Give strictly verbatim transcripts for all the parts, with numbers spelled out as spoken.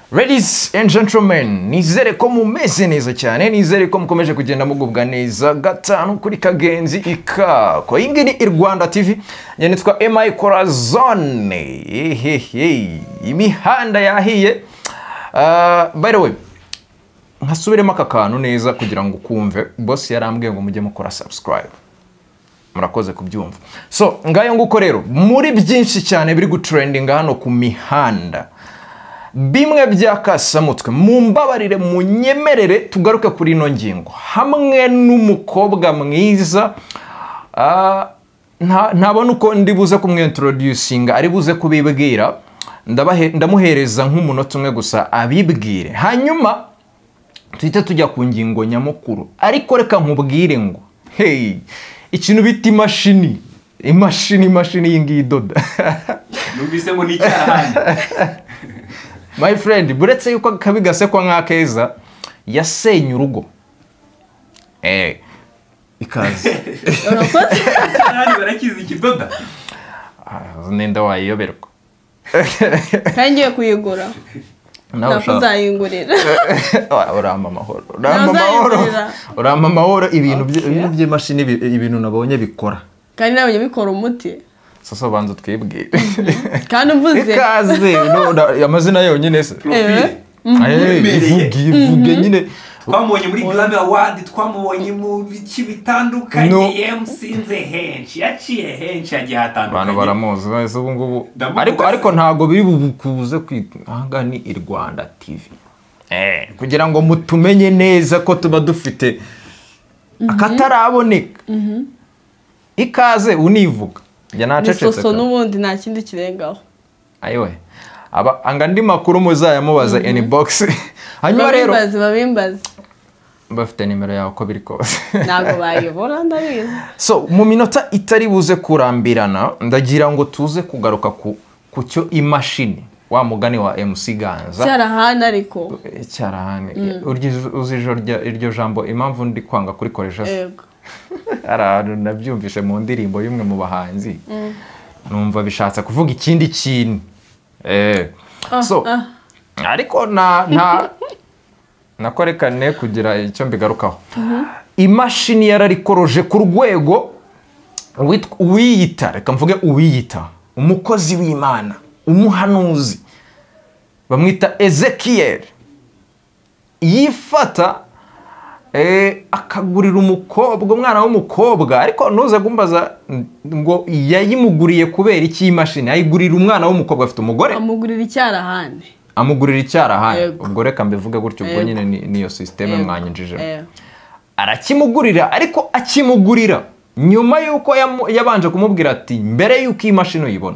Ladies and gentlemen, nizere ko mumeze neza cyane, nizere ko mukomeje kugenda mugubwa neza gatanu kuri Kagenzi ika. Ko ingi ni Rwanda T V, njye nitwa M I Corazone. Hehehe, imihanda yahiye. Uh, by the way, nkasubiremo aka kantu neza kugira ngo ukumve. Boss yarambwiye ngo mujye mukora subscribe. Murakoze kubyumva. So, ngayo nguko rero, muri byinshi cyane biri gutrendinga hano ku mihanda. Bimwe byakasamutwe mumbabarire munyemerere tugaruke kuri ino ngingo hamwe n'umukobwa mwiza uh, ntabona uko ndibuze kumwintroducinga ari buze kubibwira ndamuhereza nk'umunota umwe gusa abibwire hanyuma tuhite tujya ku ngingo nyamukuru ariko reka nkubwire ngo hey ikintu bita imashini imashini imashini y'ingiyi doda numvise ngo ni cyahandi. My friend, buretse yuko kabigase kwa nkakeza yasenye urugo. Eh, ikaze. Urakoze? Nani barakiza ikidoda? Ah, nenda wayiyoberwa. Kangiye kuyigura. Nakuzayingurira. Uramba amahoro. Uramba amahoro. Uramba amahoro ibintu by'imashini ibintu nabonye bikora. Kandi nabonye bikora umuti. Sasa banzo twibwire. Kandi uvuze ikaze no amazina yonyine se. Profile. Eh, ivuge ivuge nyine twamubonye muri Grammy Award, twamubonye mu biki bitandukanye, M C nze henshi yaciye henshi agiye hatandukanye. Abantu baramuzi base ubu ngubu ariko ariko ntago biri bukuze kwihanga ni i Rwanda T V. Eh, kugira ngo mutumenye neza ko tuba dufite akataraboneka. Mhm. Ikaze univuga. Ya nacecetse. Soso nubundi nta kindi kirengaho. Ayiwe. Aba angandi makuru muzaya mubaza any box. Hanyuma rero babimbaze babimbaze. Bafite nimero yawe ko biri kose. Nago bayobora ndabizi. So mu minota itari buze kurambirana ndagira ngo tuze kugaruka ku kucyo imashini wa mugani wa M C Ganza. Cyarahana ariko. Cyarahane. Uryo uzijo iryo jambo impamvu ndi kwanga kuri koresha. Yego. Ara nabyumvishe mu ndirimbo y'umwe mu bahanzi. Numva bishatse kuvuga ikindi kintu. Eh. So ariko na nta nakorekane kugira icyo mbigarukaho. Imashini yararikoroje ku rwego wiyita reka mvuge uwiyita umukozi w'Imana umuhanuzi bamwita Ezekiel yifata eh akagurira umukobwa umwana w'umukobwa ariko nuze gumbaza ngo yayimuguriye kubera iki imashini ayigurira umwana w'umukobwa afite umugore amugurira icyarahane amugurira icyarahane ubwo reka mbivuge gutyo ubwo nyine niyo systeme mwanyinjije arakimugurira ariko akimugurira nyuma yuko yabanje kumubwira ati mbere yuko imashini uyibona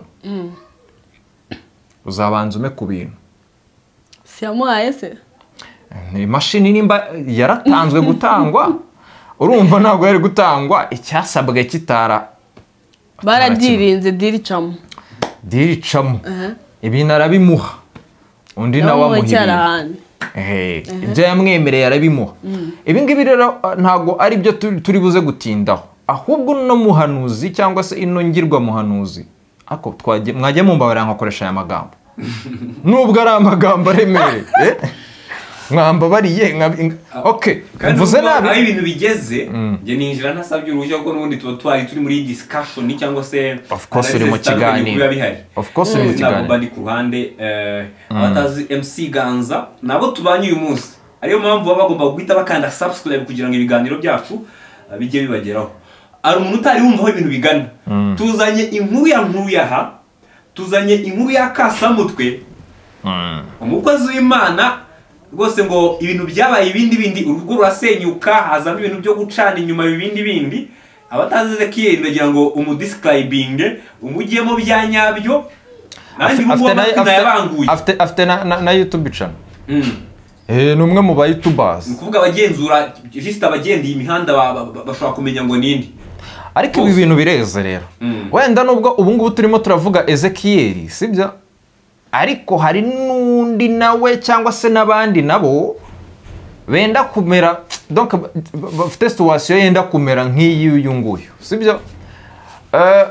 uzabanza ume ku bintu siyamuhaye se ni mashini nimba yaratanzwe gutangwa urumva ntabwo yari gutangwa icyasabwe kitara baradirinze diricamo diricamo ibintu arabimuha undi nawe amuhiriye eh ibyo yamwemereye arabimuha ibi ngibi rero ntabwo ari byo turi buze gutindaho ahubwo no muhanuzi cyangwa se ino ngirwa muhanuzi ako twaje mwaje mumbabarira nkakoresha aya magambo nubwo ari amagambo aremere eh mwamba bariye okay mvuze nabi ari ibintu bigeze nge ninjira nasabye uruhushya ko nubundi tuba twari turi muri discussion cyangwa se of course uri mu kiganiro of course uri mu kiganiro bandi ku ruhande eh abatazi M C Ganza nabo tubanye uyu munsi ariyo mpamvu baba bagomba guhita bakanda subscribe kugira ngo ibiganiro byacu bijye bibageraho ari umuntu utari wumvaho ibintu bigana tuzanye inkuru ya nkuru yaha tuzanye inkuru ya Kasamutwe umukozi w'Imana rwose ngo ibintu byabaye ibindi bindi urugo rurasenyuka hazamo ibintu byo gucana inyuma ibindi bindi abatazi Ezekiel bagira ngo umudescribing umugiyemo byanyabyo nandi rubuwa nayabanguye afite afite na YouTube channel eh numwe mu ba YouTubers ukuvuga abagenzura just abagendiye imihanda bashobora kumenya ngo nindi ariko ibi bintu bireze rero wenda nubwo ubu ngubu turimo turavuga Ezekiel sibyo ariko hari nundi nawe cyangwa se nabandi nabo benda kumera donc bafite situation yenda kumera nk'iyi uyu nguyu sibyo eh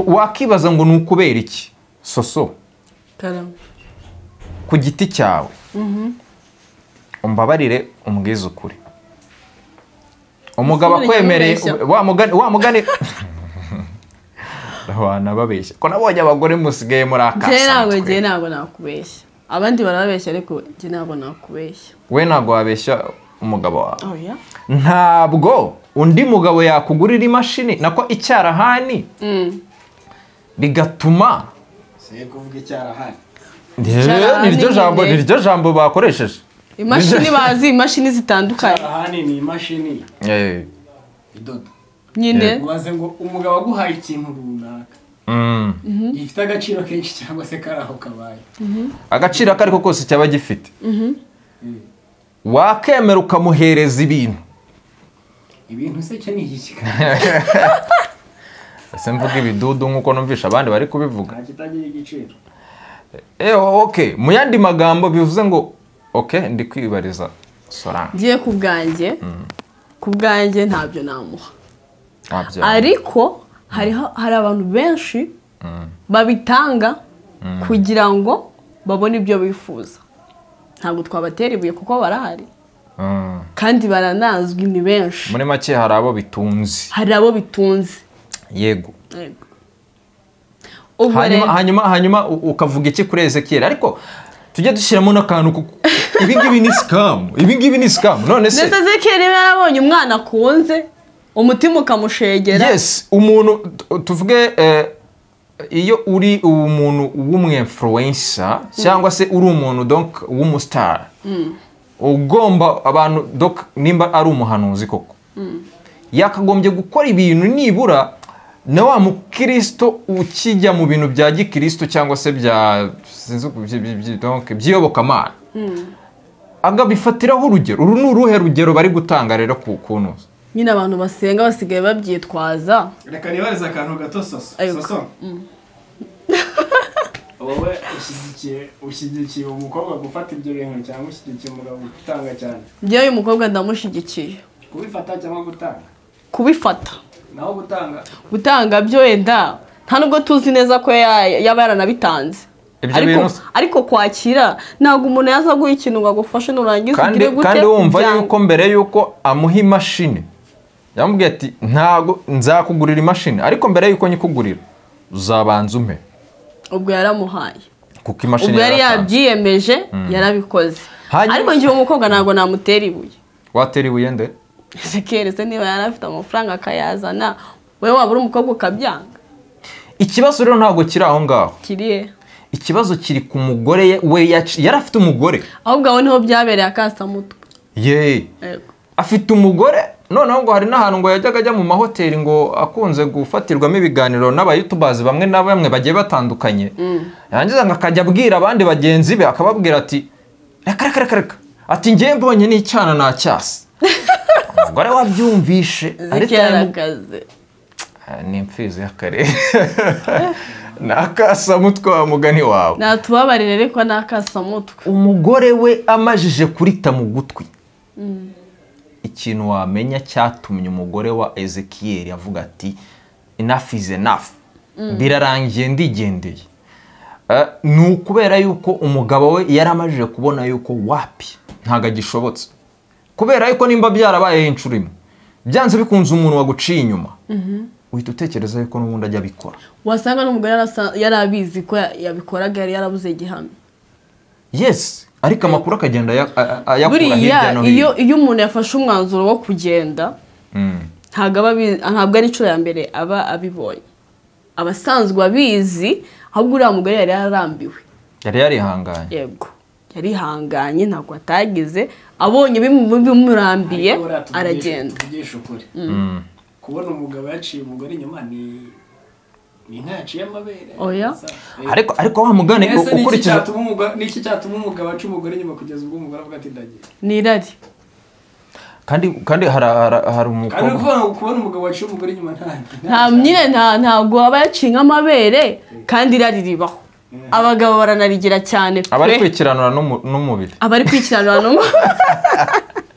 wakibaza ngo nukubera iki soso Karam ku giti cyawe umbabarire umbwize ukuri umugabo Ese akwemereye mubeshya? wa mugani wa mugani wana babeshya ko nabonye abagore musigaye muri njye ntabwo akasa njye ntabwo nakubeshya abandi barababeshya ariko njye ntabwo nakubeshya we ntabwo wabeshya umugabo wawe oya ntabwo undi mugabo yakugurira imashini nako icyarahani bigatuma se kuvuga icyarahani Eh, niryo jambo niryo jambo bakoresheje imashini bazi imashini zitandukanye icyarahani ni imashini Eh, idoda nyine ubaze ngo umugabo aguhaye ikintu runaka mm. gifite agaciro kenshi cyangwa se kari aho kabaye agaciro ako ariko kose cyaba gifite wakemera ukamuhereza ibintu ibintu se cyo ni iki ese mvuga ibidudu nk'uko numvisha abandi bari kubivuga nta kitagira igiciro eh okay mu yandi magambo bivuze ngo okay ndi kwibariza Solange ngiye ku bwanjye ku bwanjye ntabyo namuha ntabyo ariko hariho hari abantu benshi babitanga kugira ngo babone ibyo bifuza ntabwo twabatera ibuye kuko barahari Mm. kandi baranazwi ni benshi muri make hari abo bitunze hari abo bitunze yego Yego. Ubwo hanyuma rero- hanyuma hanyuma u- ukavuga iki kuri Ezekiel ariko tujye dushyiramo n'akantu ku- ibi ngibi ni scam ibi ngibi ni scam none se ndetse Ezekiel niba yarabonye umwana akunze umutima ukamushegera yes umuntu tu- tuvuge eh, iyo uri umuntu w'umwinfluencer cyangwa se uri umuntu donc w'umustar ugomba abantu donc nimba ari umuhanuzi koko yakagombye gukora ibintu nibura na wa mukristo ukijya mu bintu bya gikristo cyangwa se bya sinzi uku- byi- byi- byi- donc by'iyobokamana agabifatiraho urugero uru ni uruhe rugero bari gutanga rero ku kunuza nyine abantu basenga basigaye babyitwaza reka nibarize akantu gato soso Ayo. soso wowe ushyigikiye ushyigikiye umukobwa gufata ibyo bintu cyangwa ushyigikiye umugabo gutanga cyane njyewe uyu mukobwa ndamushyigikiye kubifata cyangwa gutanga kubifata naho gutanga gutanga byo wenda nta nubwo tuzi neza ko ya- yaba yaranabitanze Ibyo ariko bintu- ariko kwakira ntabwo umuntu yaza guha ikintu ngo agufashe nurangiza kandi ugire gute kandi wumva byanga. yuko mbere yuko amuha imashini yamubwiye ati ntago nzakugurira imashini ariko mbere yuko nyikugurira uzabanza umpe ubwo yaramuhaye kuko imashini ubwo yari yaratanze. yabyiyemeje yarabikoze Hanyuma- ariko njyewe umukobwa ntabwo namutera ibuye watera ibuye nde Ezekiel se niba yari afite amafaranga akayazana wowe waba uri umukobwa ukabyanga ikibazo rero ntabwo kiri aho ngaho kiriye ikibazo kiri ku mugore ye- we yaci- yari afite umugore ahubwo aho niho byabereye akasamutwe ye Yego. afite umugore noneho ngo hari n'ahantu ngo yajyaga ajya mu mahoteli ngo akunze gufatirwamo ibiganiro n'abayutubazi bamwe na bamwe bagiye batandukanye yangiza ngo akajya abwira abandi bagenzi be akababwira ati reka reka reka reka ati ngewe mbonye n'icyana nacyasi umugore wabyumvishe Ezekiel arakaze Ah, ni imfizi y'akarere ni akasamutwe wa mugani wawe natubabarire ariko ni akasamutwe umugore we amajije kurita mu gutwi ikintu wamenya cyatumye umugore wa Ezekiel avuga ati enough is enough birarangiye ndigendeye Eh, ni ukubera yuko umugabo we yari amajije kubona yuko wapi ntabwo agishobotse kubera yuko nimba byarabayeho inshuro imwe byanze bikunze umuntu waguciye inyuma uhita utekereza yuko n'ubundi ajya abikora wasanga n'umugore yarasa- yari abizi ko ya- yabikoraga yari yarabuze igihamya yes ariko amakuru akagenda aya- aya- ayakura hirya buriya no iyo hino iyo umuntu yafashe umwanzuro wo kugenda Mm. ntabwo aba abizi- ntabwo ari inshuro ya mbere aba abibonye aba asanzwe abizi ahubwo uriya mugore yari yararambiwe yari yarihanganye yego yarihanganye ntabwo atagize abonye bimu- bimurambiye Ariko buriya tuvugishe- aragenda tuvugishe ukuri Mm. kubona umugabo yaciye umugore inyuma ni ni inka yaciye amabere Oya. Eh, ariko ariko wa mugani ese ni iki ukurikije cyatuma umugabo ni iki cyatuma umugabo aca umugore inyuma kugeza ubwo umugore avuga ati ndagiye ni irari kandi kandi hari hari hari kandi umukobwa kubona kubona umugabo waciye umugore inyuma nta nta nyine nta ntabwo aba yaciye nk'amabere kandi irari ribaho abagabo baranarigira cyane abari pe kwikiranura n'umu- n'umubiri abari kwikiranura n'umu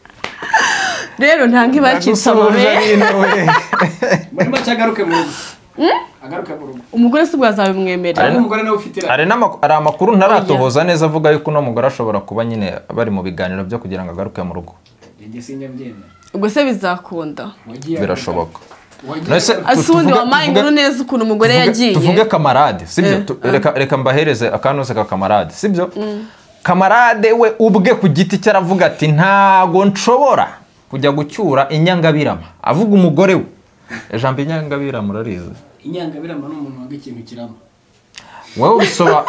rero nta nk'ibacitse Nagusohoje amabere nyine we. muri make agaruke mu rugo agaruka mu rugo umugore si bwazabimwemerera cyangwa umugore nawe ufite hari n'amakuru hari amakuru ntaratohoza neza avuga yuko uno mugore ashobora kuba nyine bari mu biganiro byo kugira ngo agaruke mu rugo njye sinyabyemera ubwo se bizakunda birashoboka asundi wamaye inkuru neza ukuntu umugore yagiye tuvuge kamarade sibyo reka reka mbahereze akanose ka kamarade sibyo kamarade we ubwe ku giti cye aravuga ati ntago nshobora kujya gucyura inyangabirama avuga umugore we ijambo inyangabirama urarize inyangabirama ni umuntu wanga ikintu kirama wowe bisoba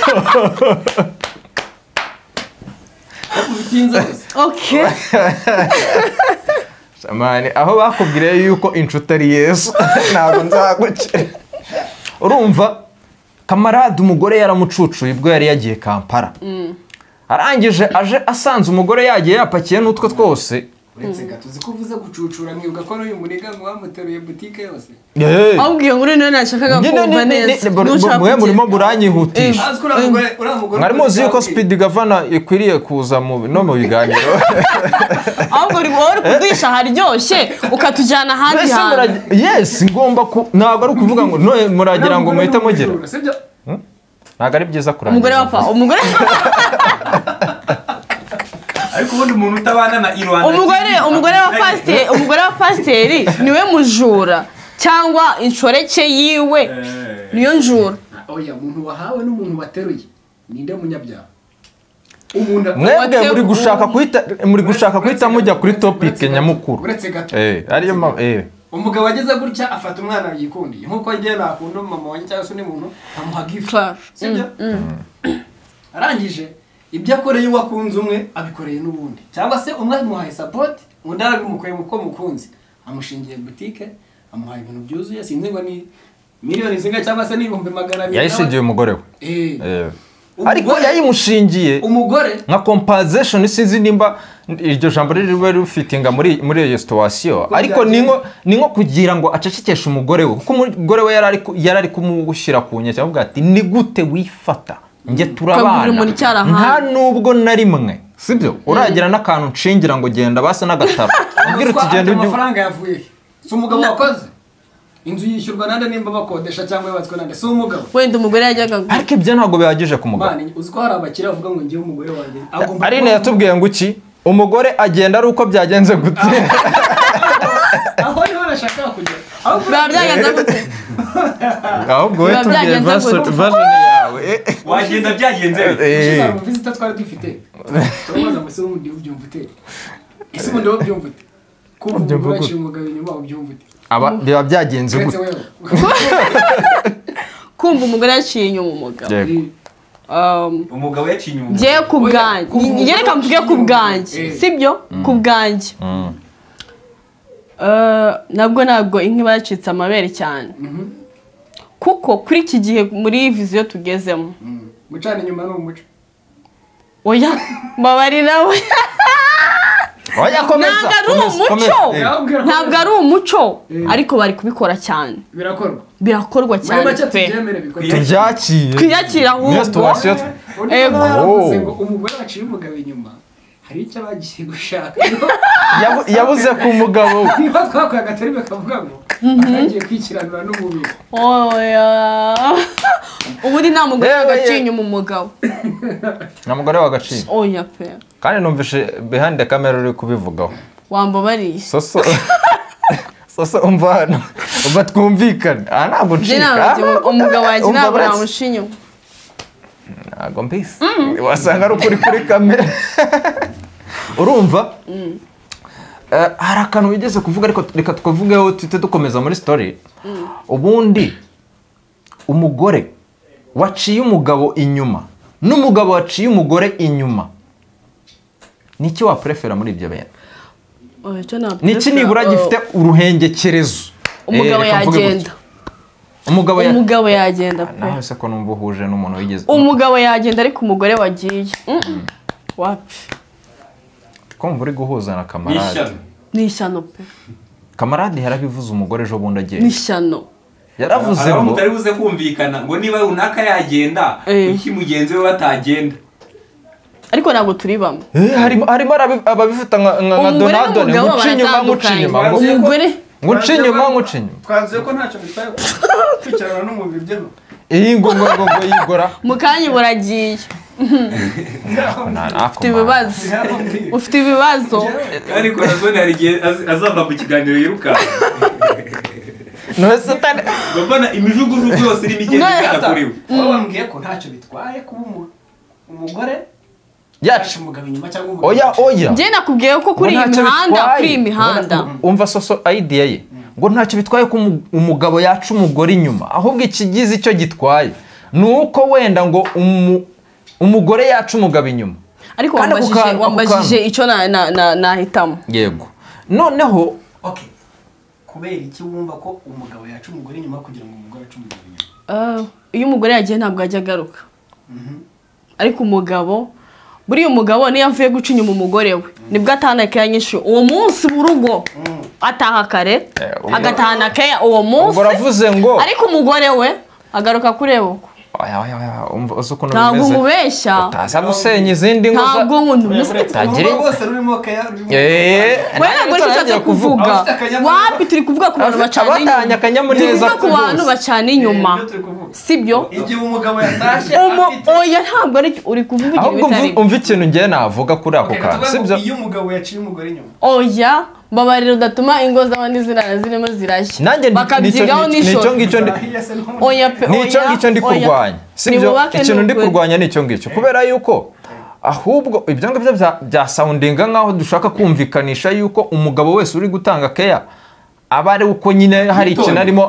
okay Samani aho bakubwiriye yuko inshuti ari Yesu ntabwo nzagukira urumva kamarade umugore yaramucucuye ubwo yari yagiye Kampala arangije aje asanze umugore yagiye yapakiye n'utwo twose uretse gato uzi ko uvuze gucucura mwibuka ko n'uyu muniga mwamuteruye butike yose ahubwiye ngo rero nashakaga kumva neza mwe murimo buranyihutisha mwari muzi yuko Speed Governor ikwiriye kuza no mu biganiro ahubwo uri wowe kudisha haryoshye ukatujyana ahandi hantu yes ngomba ntabwo ari ukuvuga ngo no muragira ngo muhite mugera ntabwo ari byiza kurangiza umugore wapfa umugore ariko ubundi umuntu utabana na Irwanda umugore umugore wa pasiteri umugore wa pasiteri niwe mujura cyangwa inshoreke yiwe niyo njura oya umuntu wahawe n'umuntu wateruye ninde munyabyaha mwebwe muri gushaka kwita muri gushaka kwita mujya kuri topic nyamukuru uretse gato eh ariyo eh umugabo ageze gutya afata umwana yikundiye nkuko agiye nakunda mama wanjye cyangwa se undi muntu amuha gift sibyo arangije ibyo akoreye wakunze umwe abikoreye n'ubundi cyangwa se umwe amuhaye support undi arabimukoreye uko mukunzi amushingiye boutique amuhaye ibintu byuzuye sinzi ngo ni miliyoni zinga cyangwa se n'ibihumbi magana abiri yayishingiye umugore we eh ariko yayimushingiye umugore nka compensation sinzi nimba iryo jambo riri rufitinga muri muri iyo situation ariko ninko ninko kugira ngo acecekeshe umugore we kuko umugore we yarari yarari kumushyira ku nyece avuga ati ni gute wifata nge turabana nta nubwo na rimwe sibyo uragira n'akantu nshingira ngo genda basa n'agataro ubwira uti genda ujye amafaranga yavuye si umugabo wakoze inzu yishyurwa nande nimba bakodesha cyangwa yabatswe nande si umugabo wenda umugore yajyaga ariko ibyo ntabwo bihagije ku mugabo mani uzi ko hari abakire bavuga ngo ngiye umugore wanjye agomba Arine yatubwiye ngo iki umugore agenda ari uko byagenze gute aho niho nashaka kujya biba byagenze gute ahubwo we tubwiye version yawe wagenda byagenze ushize mu visita twari dufite turabaza ngo se ubundi ubyumva ute ese ubundi ubyumva ute kumva umugore umugabo inyuma ubyumva ute aba biba byagenze gute kumva umugore yaciye inyuma umugabo umugabo yaciye inyuma ngiye ku bwanjye yereka mvuge ku bwanjye sibyo ku bwanjye nabwo ntabwo inka bacitse amabere cyane kuko kuri iki gihe muri viziyo tugezemo gucana inyuma ni umuco oya mbabarira we oya komeza ntabwo ari umuco ntabwo ari umuco ariko bari kubikora cyane birakorwa birakorwa cyane pe tubyakiye twiyakira ahubwo ego umugore waciye umugabo inyuma hari icyo abagiye gushaka yabuze ku mugabo niba twakoye agatari bakavuga ngo agiye kwikiranura n'umubiri oya ubundi nta mugore wagaciye inyuma umugabo nta mugore wagaciye oya pe kandi numvishe behind the camera uri kubivugaho wambabariye soso soso umva hano umva twumvikane aha ntabwo ncika umugabo wagiye ntabwo namusha inyuma ntabwo mbisi wasanga ari ukuri kuri kamera urumva hari akantu wigeze kuvuga ariko reka tukavugeho tuhite dukomeza muri story ubundi umugore waciye umugabo inyuma n'umugabo waciye umugore inyuma niki waprefera muri ibyo bintu niki nibura gifite uruhengekerezo umugabo yagenda umugabo ya umugabo yagenda pe naho se ko numva uhuje n'umuntu wigeze umugabo yagenda ariko umugore wagiye wapi kumva uri guhuza na kamarade ni ishyano pe kamarade yarabivuze umugore ejo bundi agiye ni ishyano yaravuze ngo mutari buze kumvikana ngo niba runaka yagenda iki mugenzi we batagenda ariko ntabwo turi bamwe harimo harimo ababifata nka nka Donado ni gucinyuma gucinyuma umugore ngo nce inyuma ngo nce inyuma twanzuye ko ntacyo bitwaye kwicarana n'umubiri bye iyi ngo ngo ngo ngo yigora mu kanya buragiye ufite ibibazo ufite ibibazo ariko nazone hari igihe azava mu kiganiro yiruka nose tane babana imijugujugu yose iri migenda kuri we wowe wambwiye ko ntacyo bitwaye kuba umugore yacu umugabo inyuma cyangwa umugabo oya oya njye nakubwiye ko kuri iyi mihanda kuri iyi mihanda umva soso idea ye ngo ntacyo bitwaye ko umugabo yacu umugore inyuma ahubwo ikigize icyo gitwaye nuko wenda ngo umugore yacu umugabo inyuma ariko wambajije wambajije icyo nahitamo yego noneho okay kubera iki wumva ko umugabo yacu umugore inyuma kugira ngo umugore acu umugabo inyuma iyo umugore yagiye ntabwo ajya agaruka ariko umugabo buriya umugabo niyo avuye guca inyuma umugore we nibwo atahana keya nyinshi uwo munsi mu rugo ataha kare agatahana keya uwo munsi ariko umugore we agaruka kureba uko ntabwo umubeshya utaza gusenya izindi ngo ntabwo utagira bose rurimo keya rurimo we ntabwo ari cyo cyo kuvuga wapi turi kuvuga ku bantu bacana inyuma turi kuvuga ku bantu bacana inyuma sibyo igihe umugabo yatashye oya ntabwo ari uri kuvuga ibintu bitari umva ikintu ngiye navuga kuri ako kantu sibyo iyo umugabo yaciye umugore inyuma oya babarira udatuma ingo z'abandi zirara zirimo zirashya bakabyigaho n'icyo ngicyo oya pe oya n'icyo ngicyo ndi kurwanya sibyo ikintu ndi kurwanya n'icyo ngicyo kubera yuko ahubwo ibyo ngibyo bya soundinga nkaho dushaka kumvikanisha yuko umugabo wese uri gutanga keya aba ari uko nyine hari ikintu arimo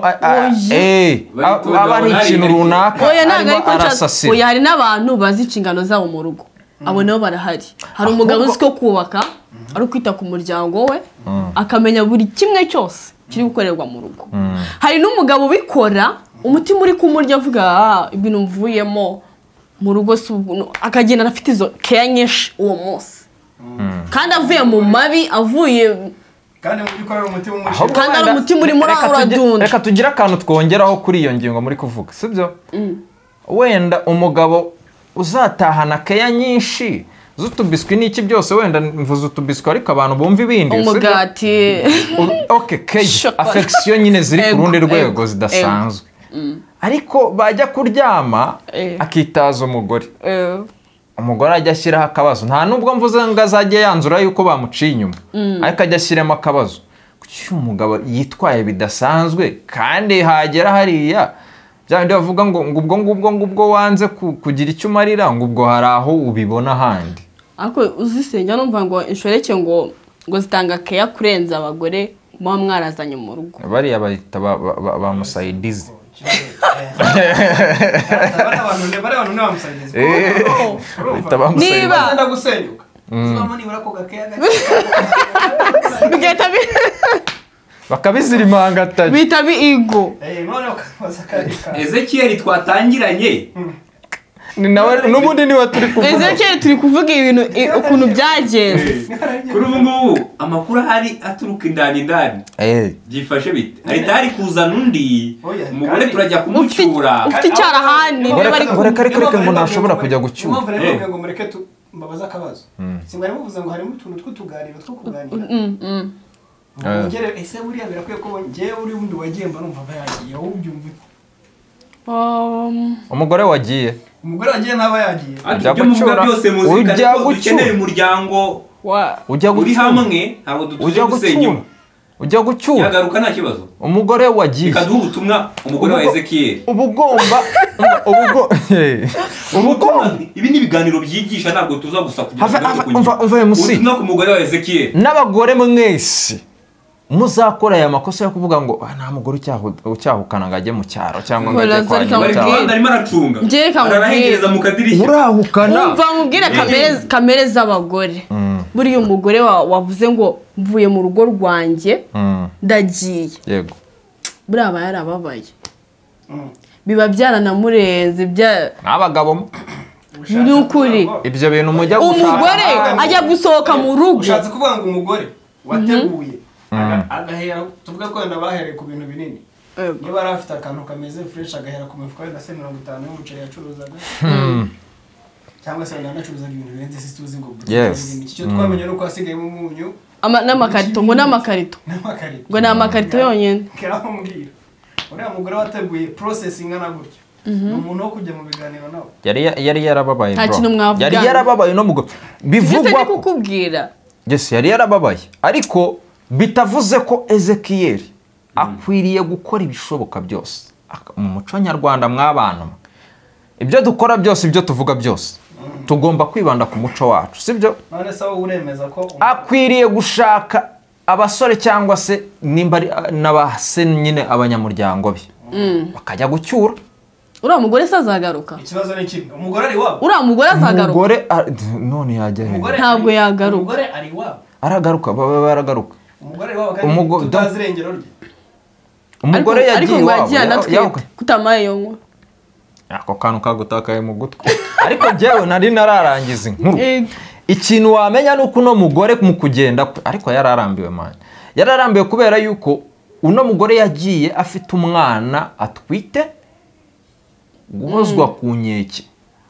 aba ari ikintu runaka arimo arasasira oya hari n'abantu bazi inshingano zabo mu rugo abo nabo barahari hari umugabo uzi ko kubaka ari ukwita ku muryango we akamenya buri kimwe cyose kiri gukorerwa mu rugo hari n'umugabo ubikora umutima uri kumurya avuga ibintu mvuyemo mu rugo akagenda afite izo keya nyinshi uwo munsi kandi avuye mu mabi avuye kandi mubikorera umutima umuri kandi ari umutima urimo uradunda reka tugire akantu twongeraho kuri iyo ngingo muri kuvuga sibyo wenda umugabo uzatahana keya nyinshi z'utubiswi n'iki byose wenda mvuze utubiswi ariko abantu bumva ibindi umugati okay keya affection nyine ziri ku rundi rwego zidasanzwe ariko bajya kuryama akitaza umugore umugore ajya ashyiraho akabazo nta nubwo mvuze ngo azajye yanzura yuko bamuciye inyuma ariko ajya ashyiramo akabazo kuki umugabo yitwaye bidasanzwe kandi hagera hariya byandi bavuga ngo ubwo ngubwo ngubwo wanze kugira icyo umarira ngo ubwo hari aho ubibona handi ariko uzisenya numva ngo inshoreke ngo ngo zitanga keya kurenza abagore muba mwarazanye mu rugo bariya bahita ba musayidizi niba ndagusenyuka zibamo nibura ko gakeya bigahita bakabizirimanga bita biigo Ezekiel twatangiranye ni nawe nubundi niwe turi kuvuga Ezekiel turi kuvuga ibintu ukuntu byagenze kuri ubu ngubu amakuru ahari aturuka indani indani byifashe bite ahita hari kuzana undi umugore turajya kumucyura ufite icyarahani reka reka reka ngo ntashobora kujya gucyura ngo mureke mbabaza akabazo simwari muvuze ngo harimo utuntu tw'utuganiro two kuganira ngere ese buriya birakwiye ko ngewe uri wundi wagiye mba numva bayagiye wowe ubyumva umugore wagiye umugore wagiye naba yagiye ibyo muvuga byose muzika ko dukeneye umuryango uri hamwe ntabwo dutuje gusenyuma ujya gucyura yagaruka nta kibazo umugore wagiye kaduha ubutumwa umugore wa Ezekiel ubugomba ubugo ubugomba ibi ni ibiganiro byigisha ntabwo tuza gusa kugira umva umva musi ubutumwa ku mugore wa Ezekiel n'abagore mwese muzakora aya makosa yo kuvuga ngo nta mugore ucyahukana ngo ajye mu cyaro cyangwa ngo ajye kwa nyina arimo aracunga arahengereza mu kadirishya urahukana umva mubwire kamere z'abagore buriya umugore wavuze ngo mvuye mu rugo rwanjye ndagiye yego buriya aba yarababaye biba byaranamurenze n'abagabo ni ukuri ibyo bintu mujya gushaka umugore ajya gusohoka mu rugo ushatse kuvuga ngo umugore wateguye agahera tuvuga ko wenda bahereye ku bintu binini niba yari afite akantu kameze fureshi agahera ku mifuka wenda se mirongo itanu y'umuceri yacuruzaga cyangwa se wenda anacuruzaga ibintu birenze si tuzi ngo icyo twamenye ni uko hasigayemo umunyu Ama- n'amakarito ngo n'amakarito n'amakarito ngo ni amakarito yonyine ngaho mbwira uriya mugore wateguye process ingana gutyo ni umuntu wo kujya mu biganiro nawe yari yari yarababaye Nta bro. kintu mwavugana. yari yarababaye no mugo Ndetse bivugwa ndi ko kukubwira yes yari yarababaye ariko bitavuze ko Ezekiel akwiriye gukora ibishoboka byose Aka- mu muco nyarwanda mw'abantu ibyo dukora byose ibyo tuvuga byose tugomba kwibanda ku muco wacu sibyo none se wowe uremeza ko um- akwiriye gushaka abasore cyangwa se nimba ari n'abase nyine abanyamuryango be bakajya gucyura uriya mugore se azagaruka ikibazo ni kimwe umugore ari wabo uriya mugore azagaruka umugore a- none yajya he Umugore Ntabwo ari- yagaruka. umugore ari wabo aragaruka baba baragaruka umugore ari wabo Umugo- kandi tutazi irengero rye umugore Ariko- ariko yagiye ngo iwabo yagiye ya- anatwite yavuga- kutamaye iyo nkuru ako kantu kagutakaye mu gutwi ariko njyewe nari nararangiza inkuru Yego. ikintu wamenya ni uko uno mugore mu kugenda kwe- ariko yararambiwe mani yararambiwe kubera yuko uno mugore yagiye afite umwana atwite guhozwa ku nkeke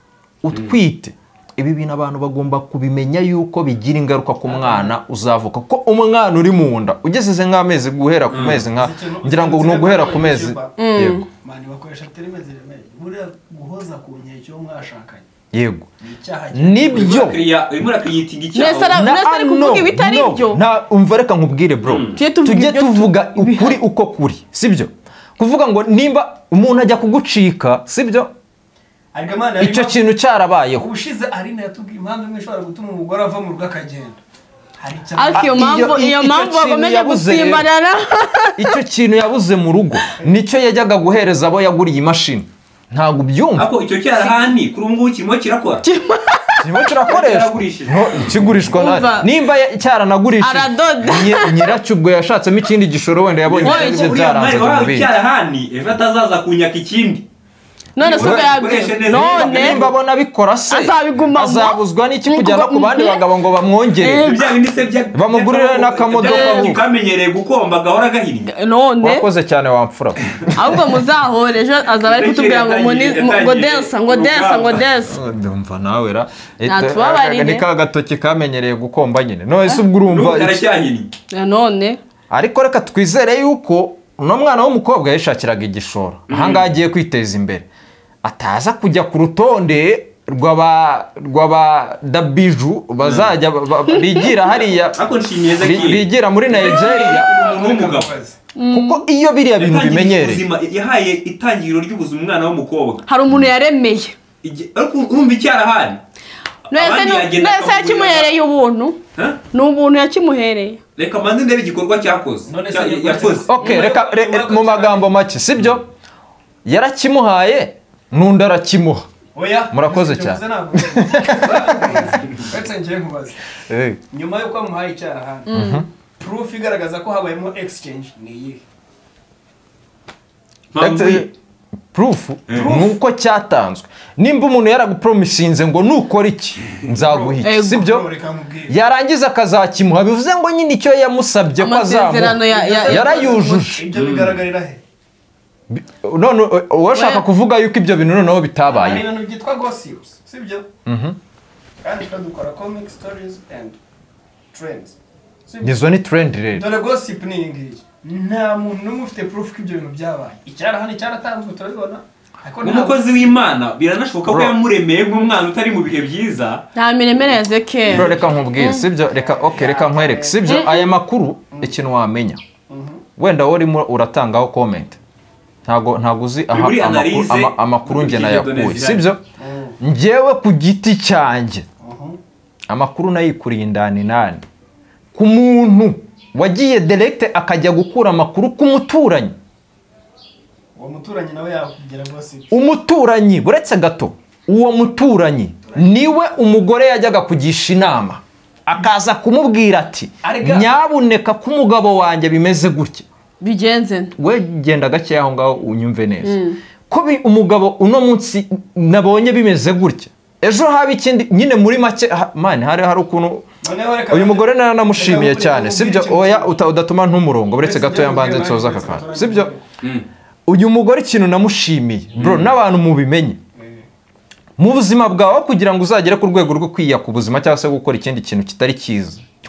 utwite ibi bintu abantu bagomba kubimenya yuko bigira ingaruka ku mwana uzavuka ko umwana uri mu nda ugeze nk'amezi guhera ku mezi nka ngira ngo ni uguhera ku mezi yego mani bakoresha terime ziremeye buriya guhoza ku nkeke yo mwashakanye yego ni icyaha nibyo urimo urakiriyitinga Nese icyaha ara- Na- Nese ari ah, kuvuga no, ibitari no, byo. nta umva reka nkubwire bro Tujye tuvuga tujye ibyo tuvuga tu- ukuri uko kuri sibyo kuvuga ngo nimba umuntu ajya kugucika sibyo ariko Imana icyo kintu cyarabayeho ubushize Aline yatubwiye impamvu imwe ishobora gutuma umugore ava mu rugo akagenda hari icyo ariko iyo Ah, mpamvu iyo- iyo icyo mpamvu kintu bakomeje yabuze rero. gusimbarara icyo kintu yabuze mu rugo nicyo yajyaga guhereza abo yaguriye imashini ntabwo ubyumva ariko icyo cyarahani kuri ubu ngubu kirimo kirakora kirimo kirakoreshwa Cyaragurishije. No, kigurishwa na Umva. nimba ya- cyaranagurishije Aradoda. nyi- nyiracyo ubwo yashatsemo ikindi gishoro wenda yabonye Wowe, ibyo uriya byaranze mwari wahawe kumubiri icyarahani ejo atazaza kunyaka ikindi none se ubwo Ukoreshe yabwiye neza. none nimba abona abikora se Azabigumamo. azabuzwa n'iki Ni kujyana kuva- ku bandi Mhm. bagabo ngo bamwongere bya bindi se bya Bamugurire n'akamodoka bya- ahubwo. kamenyereye gukomba gahora gahinnye none wakoze cyane wamfura ahubwo muzahore ejo azaba ari kutubwira ngo muni Yatangiye- ngo densa ngo densa ngo densa ndumva nawe ra Natubabarire. ni ka gatoki kamenyereye gukomba nyine none se ubwo urumva n'ubu iki? karacyahinnye none ariko reka twizere yuko uno mwana w'umukobwa yishakiraga igishoro ahangaha agiye kwiteza imbere ataza kujya ku rutonde rw'aba rw'aba dabiju bazajya ba- ba- bigira hariya ariko nshimiye bi- Ezekiel bigira muri Nigeria umuntu w'umugabo kuko iyo biriya bintu Yatangiriye bimenyereye ubuzima, yahaye itangiriro ry'ubuzima umwana w'umukobwa hari umuntu yaremeye Igi- ariko urumva icyarahani nese Abandi nu- yagenda nese akamugurira- yakimuhereye ubuntu Huh? ni ubuntu yakimuhereye reka mbanze ndebe igikorwa cyakoze None se Cya- yakoze- yakoze okay Nyuma yo- reka re- nyuma yo mu magambo make sibyo yarakimuhaye n'undi arakimuha oya Murakoze ibyo cyane. bivuze ntabwo uretse ngiye nkubaza Eh, nyuma y'uko amuhaye icyarahani proof igaragaza ko habayemo exchange ni iyihe mpamvu ete- proof ni uko cyatanzwe nimba umuntu yaragupromisinze ngo nukora iki nzaguha iki Ego. sibyo reka nkubwire yarangiza akazakimuha bivuze ngo nyine icyo yamusabye ko amasezerano azamuha ya ya yarayujuje ibyo bigaragarira he none uwashaka We- kuvuga yuko ibyo bintu noneho hari bitabaye ibintu byitwa gossips sibyo kandi twe dukora comic stories and trends sibyo izo ni trend rero dore gossip ni iyi ngiyi nta muntu n'umwe ufite proof ko ibyo bintu byabaye icyarahani cyaratanzwe turabibona ariko nta- umukozi w'imana biranashoboka ko Bro. yamuremeye nk'umwana utari mu bihe byiza nta miremere ya zekeri Bro, reka nkubwire sibyo reka okay reka nkwereke sibyo aya makuru ikintu wamenya wenda wowe urimo uratangaho comment ntago ntago uzi aha muri amakuru analyse, ama- amakuru njye ukurikije nayakuye données sibyo njyewe ku giti cyanjye amakuru nayikuriye indani nani ku muntu wagiye direct akajya gukura amakuru ku muturanyi uwo muturanyi nawe yakugira gossip umuturanyi buretse gato uwo muturanyi niwe umugore yajyaga kugisha inama akaza kumubwira ati Arega. nyabuneka ko umugabo wanjye bimeze gutya bigenze we genda gake aho ngaho unyumve neza ko bi- umugabo uno munsi nabonye bimeze gutya ejo haba ikindi nyine muri make ha- mani hari hari ukuntu noneho reka uyu mugore naranamushimiye reka cyane nkubwire sibyo ikintu oya kimwe. uta- udatuma ntumurongo buretse Uretse gato ibyo yambanze nkubwira nsoza nanjye aka kantu uretse sibyo Mm. uyu mugore ikintu namushimiye bro n'abantu mubimenye mu buzima bwawe kugira ngo uzagere ku rwego rwo kwiyaka ubuzima cyangwa se gukora ikindi kintu kitari cyiza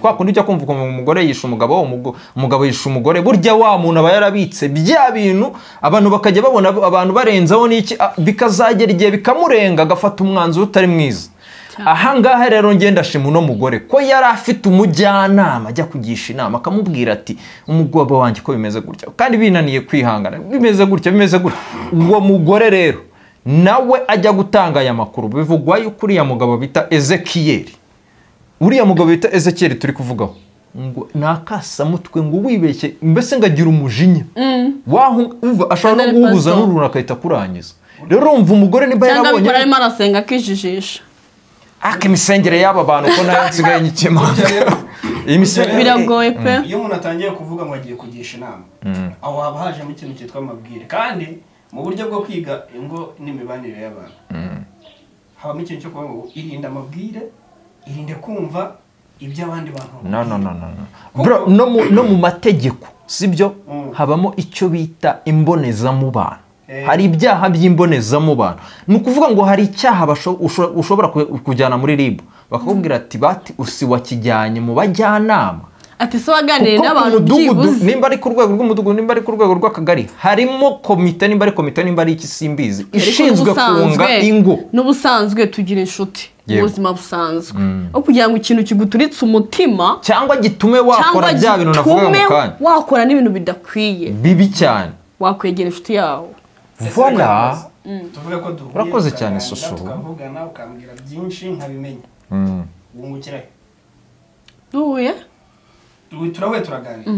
twakundi ujya kumva ukuntu umugore yisha umugabo umugabo yisha umugore burya wa muntu aba yarabitse bya bintu abantu bakajya babona abantu barenzaho n'iki bikazagera igihe bikamurenga agafata umwanzuro utari mwiza. Ahangaha rero ngenda shima uno mugore ko yari afite umujyanama ajya kugisha inama akamubwira ati umugabo wanjye ko bimeze gutya kandi binaniye kwihangana bimeze gutya bimeze gutya. Uwo mugore rero nawe ajya gutanga aya makuru bivugwa yuko uriya mugabo bita Ezekiel uriya mugabo bita Ezekiel turi kuvugaho ngo nakasamutwe ngo wibeshye mbese ngagira umujinya waho uva ashaka no guhuza n'uruna akahita kurangiza. Rero urumva umugore niba yarabonye cyangwa arimo arasenga akijijisha aka imisengere y'aba bantu ko nayo nsigaye nyikema imisengere biragoye pe. Iyo umuntu atangiye kuvuga ngo agiye kugisha inama aho haba hajemo ikintu cyitwa amabwire kandi mu buryo bwo kwiga ingo n'imibanire y'abantu habamo ikintu cyo kuvuga ngo irinde amabwire irinde kumva ibyo abandi bantu no no no no bro no mu no mu mategeko sibyo habamo icyo bita imbonezamubano. Hari ibyaha by'imbonezamubano ni ukuvuga ngo hari icyaha ushobora kujyana muri R I B bakakubwira ati bati usi wakijyanye mu bajyanama ati so waganire n'abantu byibuze nimba ari ku rwego rw'umudugudu nimba ari ku rwego rw'akagari harimo komite nimba ari komite nimba ari iki simbizi ishinzwe kunga ingo. N'ubusanzwe tugira inshuti ubuzima busanzwe aho kugira ngo ikintu kiguturitse umutima cyangwa gitume wakora bya bintu navuga mu kanya wakora n'ibintu bidakwiye bibi cyane wakwegera inshuti yawe. Voilà tuvuga ko duhuye urakoze cyane Susu tukavugana ukambwira byinshi nkabimenya wungukira he duhuye turahuye turaganira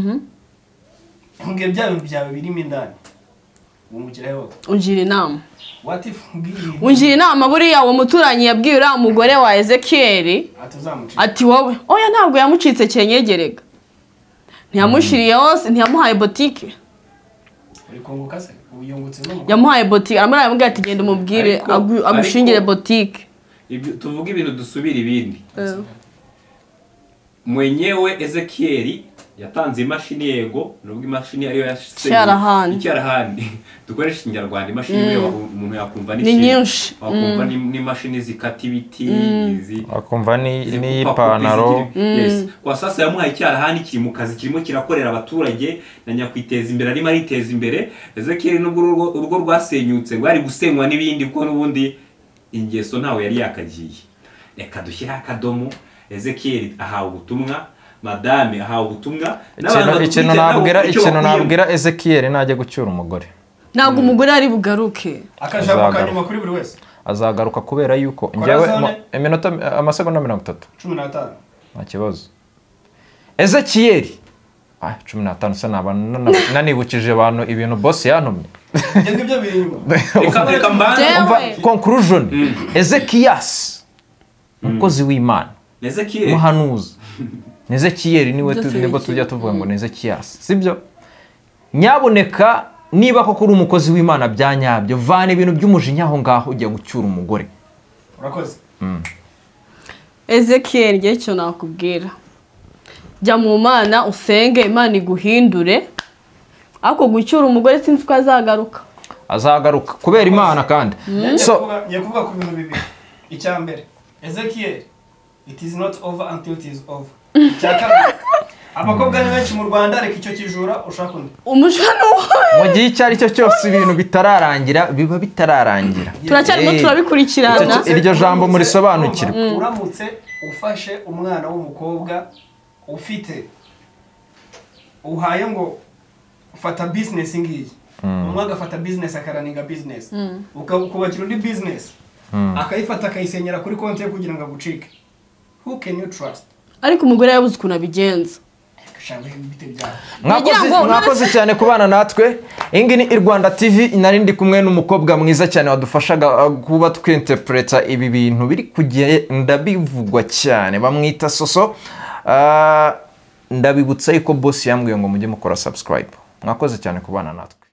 mbwira bya bintu byawe birimo indani wungukira he wowe ungira inama what if mbwira ungira inama buriya uwo muturanyi yabwiye uriya mugore wa Ezekiel ati wowe oya ntabwo yamucitse cyenyegerega ntiyamushiriye hose ntiyamuhaye botike kunguka se uyungutse no yamuhaye botike amara yamubwira ati genda umubwire agushingire botike. Ibyo tuvuga ibintu dusubira ibindi mwenyewe Ezekiel yatanze imashini yego nubwo imashini ariyo yashyize icyarahandi dukoresha ikinyarwanda imashini yo umuntu yakumva ni nyinshi akumva ni imashini zikata ibiti akumva ni ni ipantaro. Yes kwa sasa yamuhaye icyarahandi kiri mu kazi kirimo kirakorera abaturage na nyakwiteza imbere arimo ariteza imbere. Ezekiel nubwo urugo rwasenyutse ngo ari gusenywa n'ibindi kuko nubundi ingeso ntawe yari yakagiye. Reka dushyira akadomo Ezekiel ahawe ubutumwa madame ahawe ubutumwa ikintu nabwira ikintu nabwira Ezekiel najye gucyura umugore ntabwo umugore ari bugaruke akajambo kanyuma kuri buri wese azagaruka kubera yuko njyewe iminota amasegonda mirongo itatu cumi n'atanu nta kibazo. Ezekiel ah cumi n'atanu se naba nanibukije abantu ibintu boss yantumye ngenge ibyo birimo reka reka mbanze conclusion Ezekias umukozi w'Imana Ezekiel muhanuzi Ezekiel niwe tubo tujya tuvuga ngo Ezekias sibyo nyaboneka niba ko kuri umukozi w'Imana byanyabyo vana ibintu by'umujinya aho ngaho ujya gucyura umugore. Urakoze Ezekiel ngiye cyo nakubwira jya mu Mana usenge Imana iguhindure ako gucyura umugore sinzi ko azagaruka azagaruka kubera Imana kandi so yakuvuga ku bintu bibiri icyambere Ezekiel it is not over until it is over cyakabiri abakobwa ni benshi mu Rwanda reka icyo kijura ushaka undi umushano mu gihe cyari cyo cyose ibintu bitararangira biba bitararangira turacyarimo turabikurikirana iryo jambo muri sobanukirwa. Uramutse ufashe umwana w'umukobwa ufite uhaye ngo ufata business ngiyi umwe agafata business akaraninga business ukubakira undi business akayifata akayisenyera kuri konti ye kugira ngo agucike who can you trust? Ariko umugore yabuze ukuntu abigenza mwakoze cyane kubana natwe. Ingi ni Rwanda T V narindi kumwe n'umukobwa mwiza cyane wadufashaga kuba twinterpreta ibi bintu biri kugenda bivugwa cyane bamwita Soso. Ndabibutsa yuko boss yambwiye ngo mujye mukora subscribe. Mwakoze cyane kubana natwe.